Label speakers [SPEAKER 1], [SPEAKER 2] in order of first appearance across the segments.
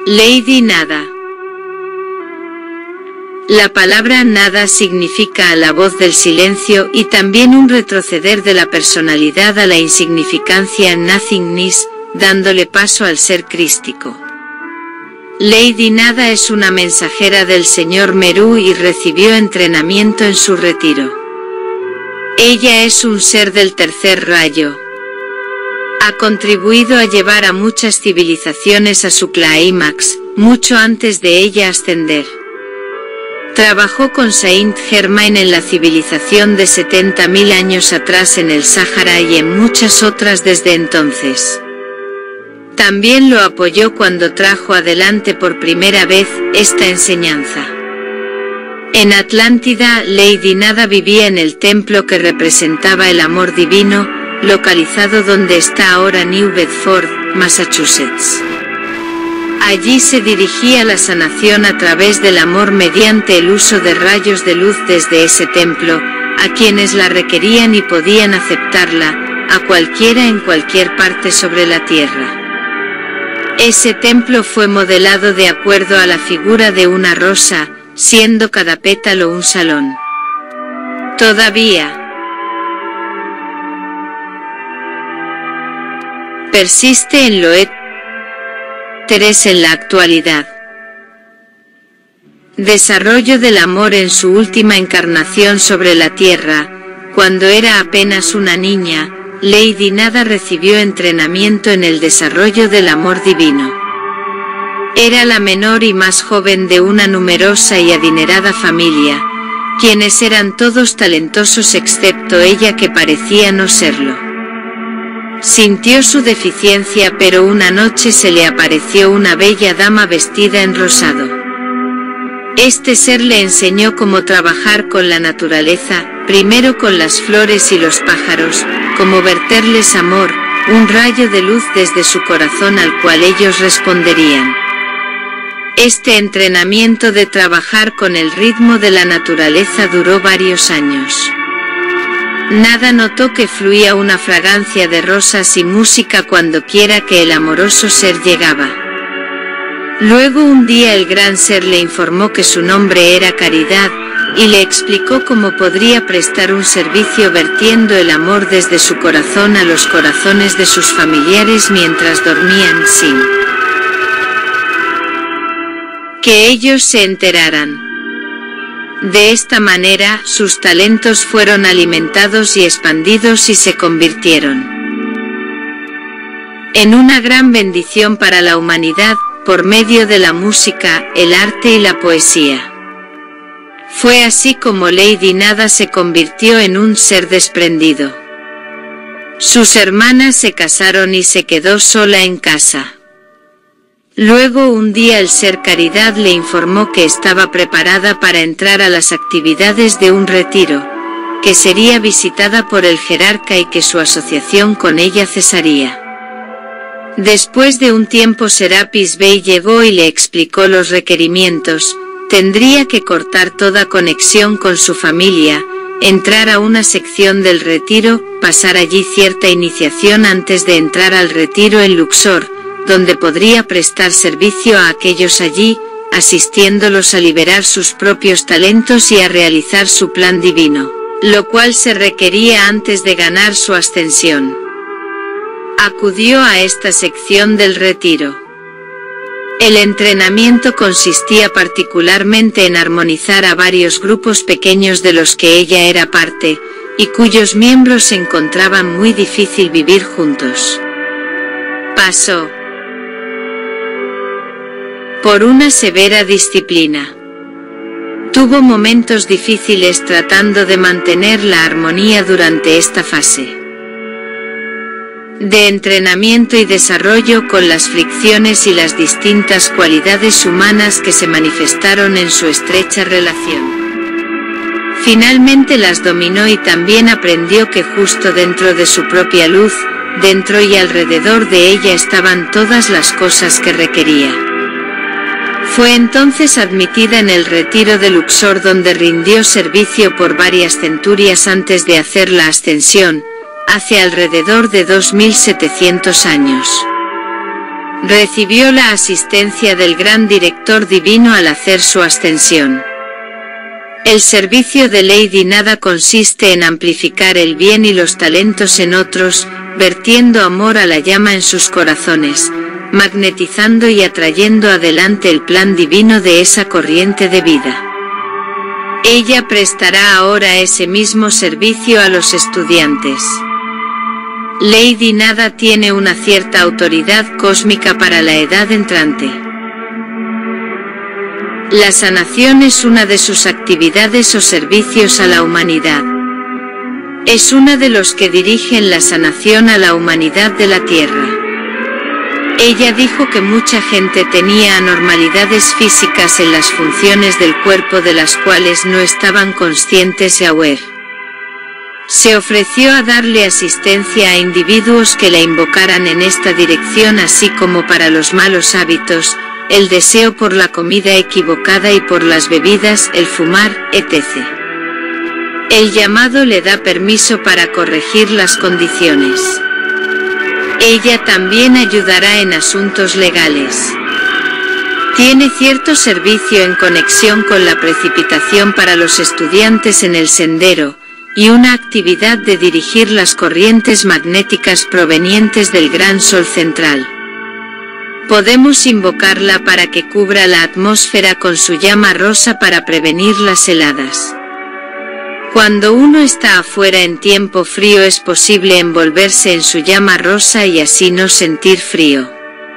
[SPEAKER 1] Lady Nada. La palabra nada significa a la voz del silencio y también un retroceder de la personalidad a la insignificancia, nothingness, dándole paso al ser crístico. Lady Nada es una mensajera del señor Meru y recibió entrenamiento en su retiro. Ella es un ser del tercer rayo. Ha contribuido a llevar a muchas civilizaciones a su clímax, mucho antes de ella ascender. Trabajó con Saint Germain en la civilización de 70.000 años atrás en el Sáhara y en muchas otras desde entonces. También lo apoyó cuando trajo adelante por primera vez esta enseñanza. En Atlántida, Lady Nada vivía en el templo que representaba el amor divino, localizado donde está ahora New Bedford, Massachusetts. Allí se dirigía la sanación a través del amor mediante el uso de rayos de luz desde ese templo, a quienes la requerían y podían aceptarla, a cualquiera en cualquier parte sobre la tierra. Ese templo fue modelado de acuerdo a la figura de una rosa, siendo cada pétalo un salón. Todavía persiste en lo en la actualidad. Desarrollo del amor en su última encarnación sobre la Tierra, cuando era apenas una niña, Lady Nada recibió entrenamiento en el desarrollo del amor divino. Era la menor y más joven de una numerosa y adinerada familia, quienes eran todos talentosos excepto ella que parecía no serlo. Sintió su deficiencia, pero una noche se le apareció una bella dama vestida en rosado. Este ser le enseñó cómo trabajar con la naturaleza, primero con las flores y los pájaros, cómo verterles amor, un rayo de luz desde su corazón al cual ellos responderían. Este entrenamiento de trabajar con el ritmo de la naturaleza duró varios años. Nada notó que fluía una fragancia de rosas y música cuando quiera que el amoroso ser llegaba. Luego un día el gran ser le informó que su nombre era Caridad, y le explicó cómo podría prestar un servicio vertiendo el amor desde su corazón a los corazones de sus familiares mientras dormían sin que ellos se enteraran. De esta manera, sus talentos fueron alimentados y expandidos y se convirtieron en una gran bendición para la humanidad, por medio de la música, el arte y la poesía. Fue así como Lady Nada se convirtió en un ser desprendido. Sus hermanas se casaron y se quedó sola en casa. Luego un día el ser Caridad le informó que estaba preparada para entrar a las actividades de un retiro, que sería visitada por el jerarca y que su asociación con ella cesaría. Después de un tiempo Serapis Bey llegó y le explicó los requerimientos: tendría que cortar toda conexión con su familia, entrar a una sección del retiro, pasar allí cierta iniciación antes de entrar al retiro en Luxor, donde podría prestar servicio a aquellos allí, asistiéndolos a liberar sus propios talentos y a realizar su plan divino, lo cual se requería antes de ganar su ascensión. Acudió a esta sección del retiro. El entrenamiento consistía particularmente en armonizar a varios grupos pequeños de los que ella era parte, y cuyos miembros se encontraban muy difícil vivir juntos. Pasó por una severa disciplina. Tuvo momentos difíciles tratando de mantener la armonía durante esta fase de entrenamiento y desarrollo con las fricciones y las distintas cualidades humanas que se manifestaron en su estrecha relación. Finalmente las dominó y también aprendió que justo dentro de su propia luz, dentro y alrededor de ella estaban todas las cosas que requería. Fue entonces admitida en el retiro de Luxor, donde rindió servicio por varias centurias antes de hacer la ascensión, hace alrededor de 2700 años. Recibió la asistencia del gran director divino al hacer su ascensión. El servicio de Lady Nada consiste en amplificar el bien y los talentos en otros, vertiendo amor a la llama en sus corazones, magnetizando y atrayendo adelante el plan divino de esa corriente de vida. Ella prestará ahora ese mismo servicio a los estudiantes. Lady Nada tiene una cierta autoridad cósmica para la edad entrante. La sanación es una de sus actividades o servicios a la humanidad. Es una de los que dirigen la sanación a la humanidad de la Tierra. Ella dijo que mucha gente tenía anormalidades físicas en las funciones del cuerpo de las cuales no estaban conscientes y aware. Se ofreció a darle asistencia a individuos que la invocaran en esta dirección, así como para los malos hábitos, el deseo por la comida equivocada y por las bebidas, el fumar, etc. El llamado le da permiso para corregir las condiciones. Ella también ayudará en asuntos legales. Tiene cierto servicio en conexión con la precipitación para los estudiantes en el sendero, y una actividad de dirigir las corrientes magnéticas provenientes del gran sol central. Podemos invocarla para que cubra la atmósfera con su llama rosa para prevenir las heladas. Cuando uno está afuera en tiempo frío es posible envolverse en su llama rosa y así no sentir frío.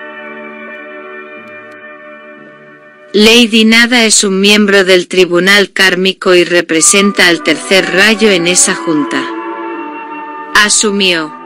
[SPEAKER 1] Lady Nada es un miembro del Tribunal Kármico y representa al tercer rayo en esa junta. Asumió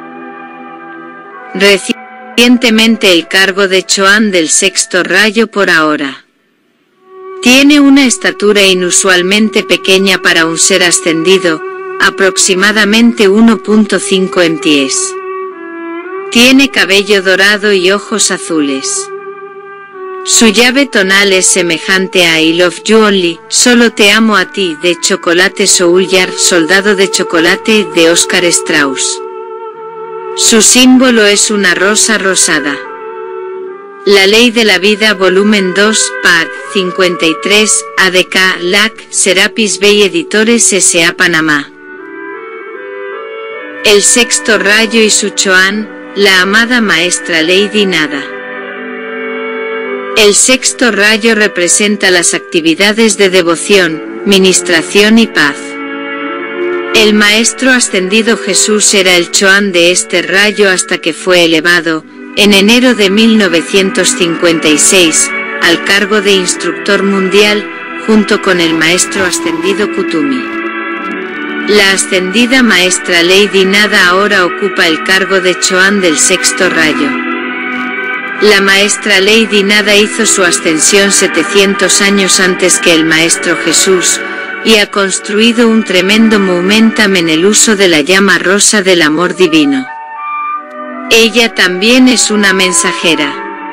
[SPEAKER 1] recientemente el cargo de Choán del sexto rayo por ahora. Tiene una estatura inusualmente pequeña para un ser ascendido, aproximadamente 1.5 MTs. Tiene cabello dorado y ojos azules. Su llave tonal es semejante a I Love You Only, Solo te amo a ti, de Chocolate Soulyard, Soldado de Chocolate, de Oscar Strauss. Su símbolo es una rosa rosada. La Ley de la Vida, volumen 2, Pad 53, ADK, LAC, Serapis Bay Editores S.A. Panamá. El sexto rayo y su Choán, la amada maestra Lady Nada. El sexto rayo representa las actividades de devoción, ministración y paz. El maestro ascendido Jesús era el Choán de este rayo hasta que fue elevado, en enero de 1956, al cargo de instructor mundial, junto con el maestro ascendido Kutumi. La ascendida maestra Lady Nada ahora ocupa el cargo de Choán del sexto rayo. La maestra Lady Nada hizo su ascensión 700 años antes que el Maestro Jesús, y ha construido un tremendo momentum en el uso de la llama rosa del amor divino. Ella también es una mensajera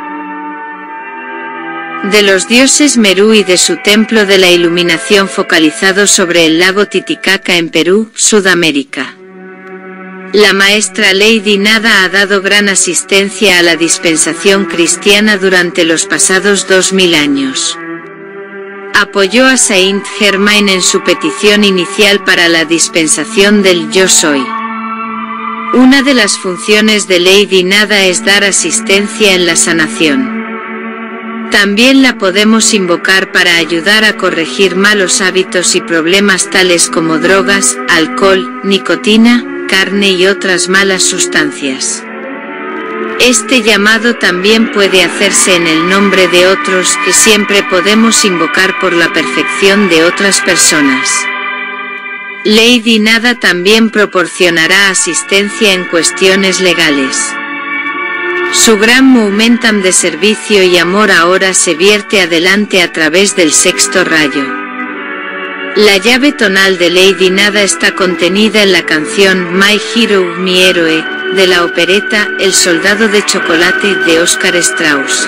[SPEAKER 1] de los dioses Merú y de su templo de la iluminación focalizado sobre el lago Titicaca en Perú, Sudamérica. La maestra Lady Nada ha dado gran asistencia a la dispensación cristiana durante los pasados 2000 años. Apoyó a Saint Germain en su petición inicial para la dispensación del Yo Soy. Una de las funciones de Lady Nada es dar asistencia en la sanación. También la podemos invocar para ayudar a corregir malos hábitos y problemas tales como drogas, alcohol, nicotina, carne y otras malas sustancias. Este llamado también puede hacerse en el nombre de otros que siempre podemos invocar por la perfección de otras personas. Lady Nada también proporcionará asistencia en cuestiones legales. Su gran momentum de servicio y amor ahora se vierte adelante a través del sexto rayo. La llave tonal de Lady Nada está contenida en la canción My Hero, mi héroe, de la opereta El Soldado de Chocolate de Oscar Strauss.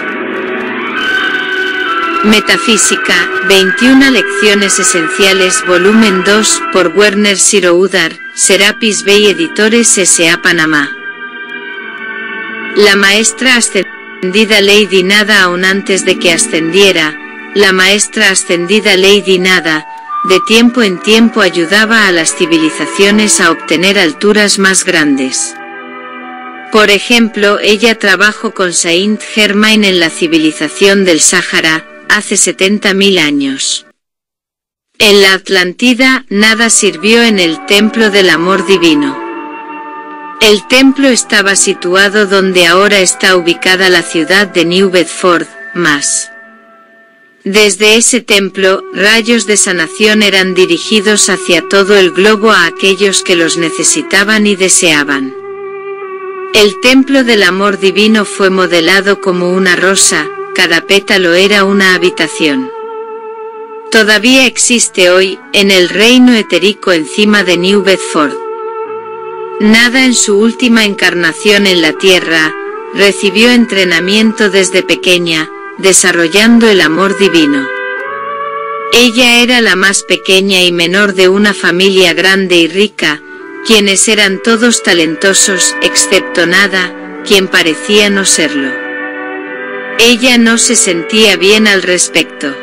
[SPEAKER 1] Metafísica, 21 lecciones esenciales, volumen 2, por Werner Siroudar, Serapis Bay Editores S.A. Panamá. La maestra ascendida ascendida Lady Nada. Aún antes de que ascendiera, la maestra ascendida Lady Nada, de tiempo en tiempo ayudaba a las civilizaciones a obtener alturas más grandes. Por ejemplo, ella trabajó con Saint Germain en la civilización del Sáhara, hace 70.000 años. En la Atlántida, Nada sirvió en el Templo del Amor Divino. El templo estaba situado donde ahora está ubicada la ciudad de New Bedford, Mass. Desde ese templo, rayos de sanación eran dirigidos hacia todo el globo a aquellos que los necesitaban y deseaban. El templo del amor divino fue modelado como una rosa, cada pétalo era una habitación. Todavía existe hoy, en el reino etérico encima de New Bedford. Nada en su última encarnación en la Tierra, recibió entrenamiento desde pequeña, desarrollando el amor divino. Ella era la más pequeña y menor de una familia grande y rica, quienes eran todos talentosos, excepto Nada, quien parecía no serlo. Ella no se sentía bien al respecto.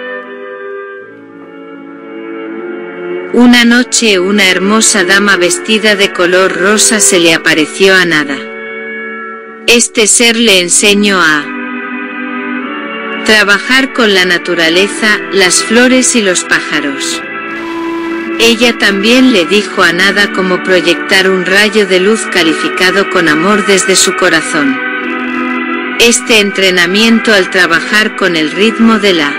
[SPEAKER 1] Una noche una hermosa dama vestida de color rosa se le apareció a Nada. Este ser le enseñó a trabajar con la naturaleza, las flores y los pájaros. Ella también le dijo a Nada cómo proyectar un rayo de luz calificado con amor desde su corazón. Este entrenamiento al trabajar con el ritmo de la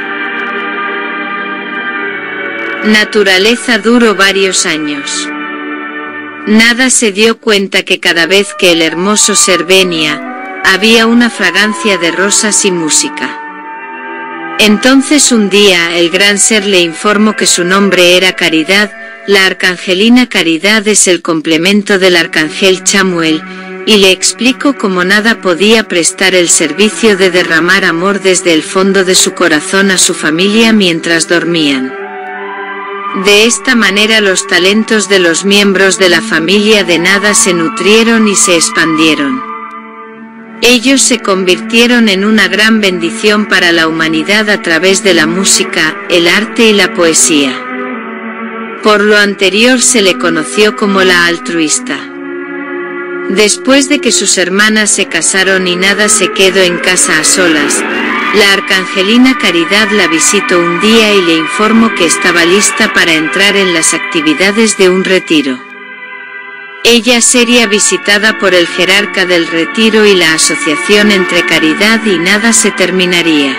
[SPEAKER 1] naturaleza duró varios años. Nada se dio cuenta que cada vez que el hermoso ser venía, había una fragancia de rosas y música. Entonces un día el gran ser le informó que su nombre era Caridad, la arcangelina Caridad es el complemento del arcángel Chamuel, y le explicó cómo Nada podía prestar el servicio de derramar amor desde el fondo de su corazón a su familia mientras dormían. De esta manera los talentos de los miembros de la familia de Nada se nutrieron y se expandieron. Ellos se convirtieron en una gran bendición para la humanidad a través de la música, el arte y la poesía. Por lo anterior se le conoció como la altruista. Después de que sus hermanas se casaron y Nada se quedó en casa a solas, la arcangelina Caridad la visitó un día y le informó que estaba lista para entrar en las actividades de un retiro. Ella sería visitada por el jerarca del retiro y la asociación entre Caridad y Nada se terminaría.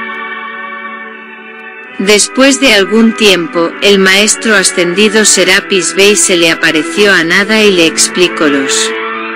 [SPEAKER 1] Después de algún tiempo, el maestro ascendido Serapis Bey se le apareció a Nada y le explicó los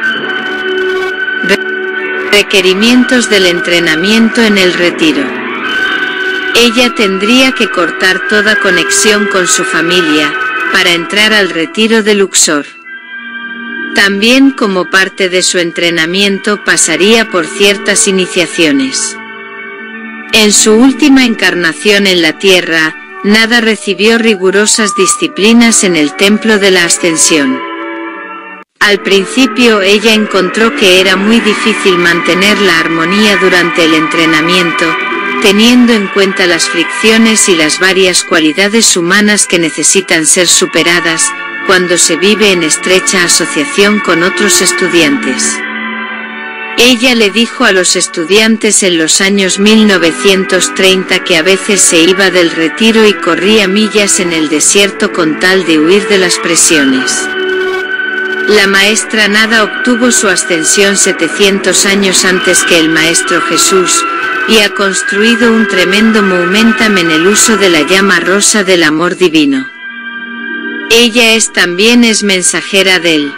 [SPEAKER 1] requerimientos del entrenamiento en el retiro. Ella tendría que cortar toda conexión con su familia, para entrar al retiro de Luxor. También como parte de su entrenamiento pasaría por ciertas iniciaciones. En su última encarnación en la Tierra, Nada recibió rigurosas disciplinas en el Templo de la Ascensión. Al principio ella encontró que era muy difícil mantener la armonía durante el entrenamiento, teniendo en cuenta las fricciones y las varias cualidades humanas que necesitan ser superadas, cuando se vive en estrecha asociación con otros estudiantes. Ella le dijo a los estudiantes en los años 1930 que a veces se iba del retiro y corría millas en el desierto con tal de huir de las presiones. La maestra Nada obtuvo su ascensión 700 años antes que el Maestro Jesús, y ha construido un tremendo momentum en el uso de la llama rosa del amor divino. Ella también es mensajera del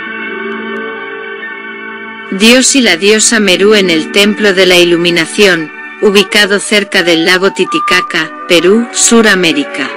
[SPEAKER 1] Dios y la diosa Merú en el Templo de la Iluminación, ubicado cerca del lago Titicaca, Perú, Suramérica.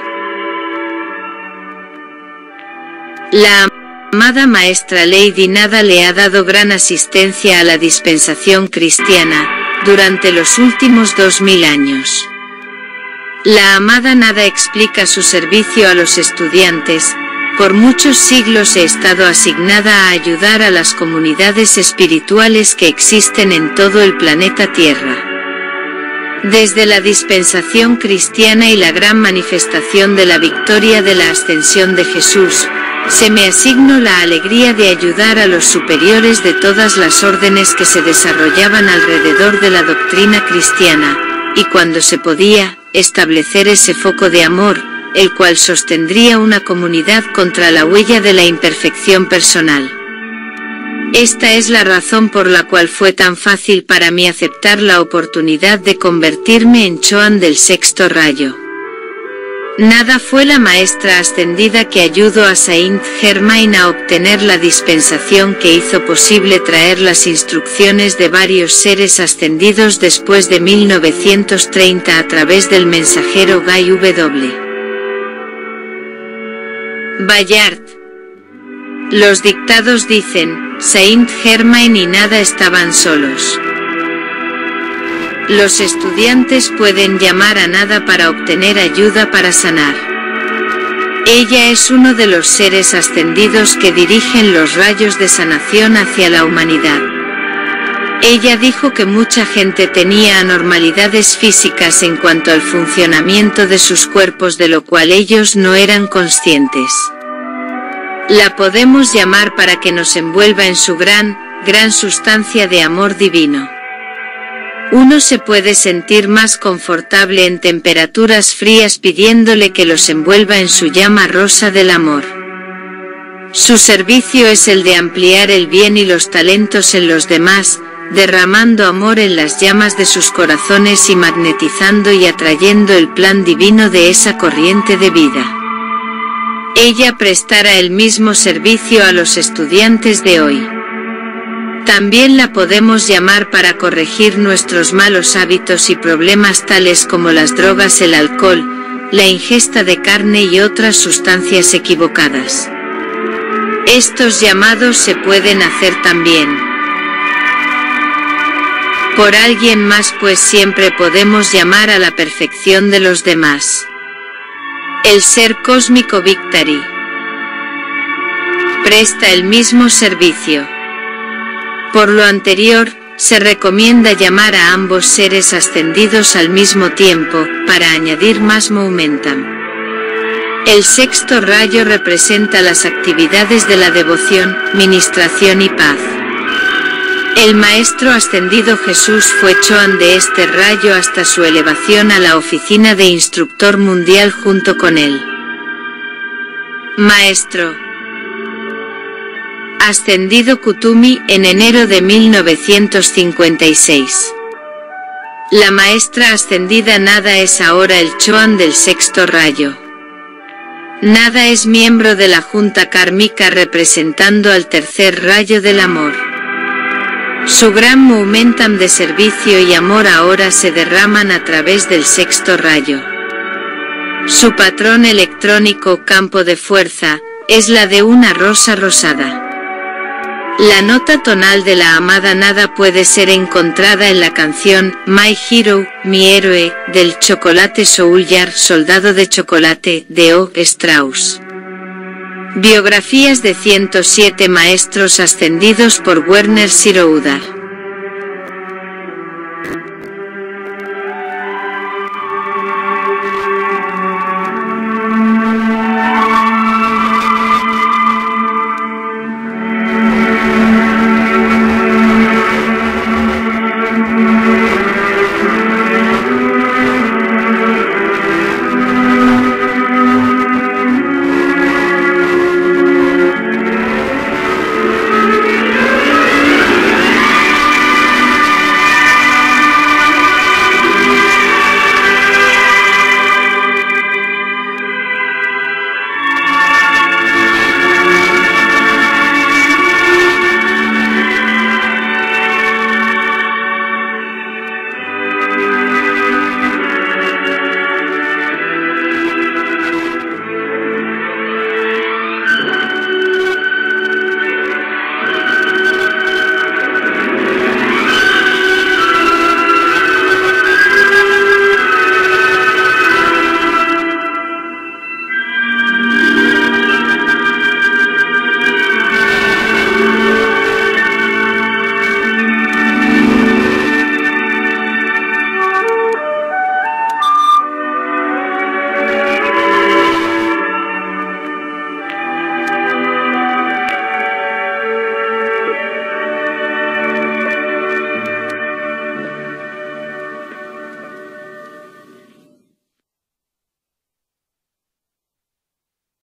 [SPEAKER 1] La amada maestra Lady Nada le ha dado gran asistencia a la dispensación cristiana, durante los últimos 2000 años. La amada Nada explica su servicio a los estudiantes, Por muchos siglos he estado asignada a ayudar a las comunidades espirituales que existen en todo el planeta Tierra. Desde la dispensación cristiana y la gran manifestación de la victoria de la ascensión de Jesús, se me asignó la alegría de ayudar a los superiores de todas las órdenes que se desarrollaban alrededor de la doctrina cristiana, y cuando se podía, establecer ese foco de amor, el cual sostendría una comunidad contra la huella de la imperfección personal. Esta es la razón por la cual fue tan fácil para mí aceptar la oportunidad de convertirme en Choan del sexto rayo. Nada fue la maestra ascendida que ayudó a Saint Germain a obtener la dispensación que hizo posible traer las instrucciones de varios seres ascendidos después de 1930 a través del mensajero Guy W. Bayard. Los dictados dicen, Saint Germain y nada estaban solos. Los estudiantes pueden llamar a nada para obtener ayuda para sanar. Ella es uno de los seres ascendidos que dirigen los rayos de sanación hacia la humanidad. Ella dijo que mucha gente tenía anormalidades físicas en cuanto al funcionamiento de sus cuerpos, de lo cual ellos no eran conscientes. La podemos llamar para que nos envuelva en su gran sustancia de amor divino. Uno se puede sentir más confortable en temperaturas frías pidiéndole que los envuelva en su llama rosa del amor. Su servicio es el de ampliar el bien y los talentos en los demás, derramando amor en las llamas de sus corazones y magnetizando y atrayendo el plan divino de esa corriente de vida. Ella prestará el mismo servicio a los estudiantes de hoy. También la podemos llamar para corregir nuestros malos hábitos y problemas tales como las drogas, el alcohol, la ingesta de carne y otras sustancias equivocadas. Estos llamados se pueden hacer también por alguien más, pues siempre podemos llamar a la perfección de los demás. El ser cósmico Victari presta el mismo servicio. Por lo anterior, se recomienda llamar a ambos seres ascendidos al mismo tiempo, para añadir más momentum. El sexto rayo representa las actividades de la devoción, ministración y paz. El Maestro Ascendido Jesús fue Choan de este rayo hasta su elevación a la oficina de Instructor Mundial junto con él. Maestro Ascendido Kutumi en enero de 1956. La Maestra Ascendida Nada es ahora el Choan del sexto rayo. Nada es miembro de la Junta Kármica representando al tercer rayo del amor. Su gran momentum de servicio y amor ahora se derraman a través del sexto rayo. Su patrón electrónico campo de fuerza, es la de una rosa rosada. La nota tonal de la amada Nada puede ser encontrada en la canción My Hero, mi héroe, del Chocolate Soldier, Soldado de Chocolate, de O. Strauss. Biografías de 107 maestros ascendidos por Werner Siroudar.